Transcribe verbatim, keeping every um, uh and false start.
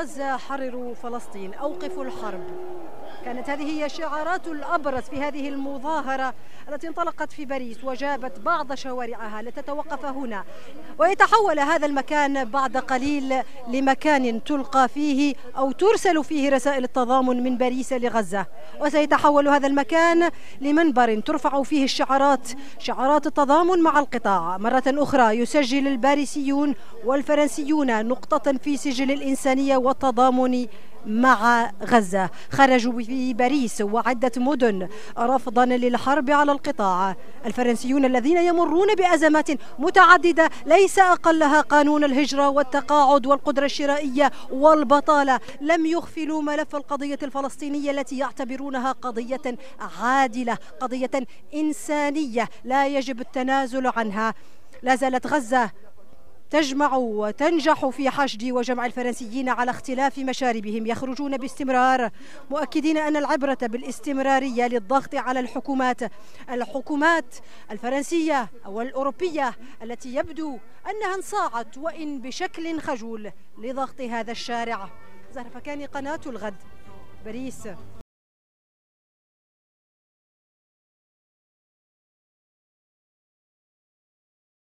غزة حرروا فلسطين، أوقفوا الحرب. كانت هذه هي الشعارات الأبرز في هذه المظاهرة التي انطلقت في باريس وجابت بعض شوارعها لتتوقف هنا، ويتحول هذا المكان بعد قليل لمكان تلقى فيه أو ترسل فيه رسائل التضامن من باريس لغزة، وسيتحول هذا المكان لمنبر ترفع فيه الشعارات، شعارات التضامن مع القطاع. مرة أخرى يسجل الباريسيون والفرنسيون نقطة في سجل الإنسانية والتضامن مع غزة. خرجوا في باريس وعدة مدن رفضا للحرب على القطاع. الفرنسيون الذين يمرون بأزمات متعددة ليس أقلها قانون الهجرة والتقاعد والقدرة الشرائية والبطالة، لم يغفلوا ملف القضية الفلسطينية التي يعتبرونها قضية عادلة، قضية إنسانية لا يجب التنازل عنها. لا زالت غزة تجمع وتنجح في حشد وجمع الفرنسيين على اختلاف مشاربهم، يخرجون باستمرار مؤكدين أن العبرة بالاستمرارية للضغط على الحكومات الحكومات الفرنسية والأوروبية التي يبدو أنها انصاعت وإن بشكل خجول لضغط هذا الشارع. زهرة فكاني، قناة الغد، باريس.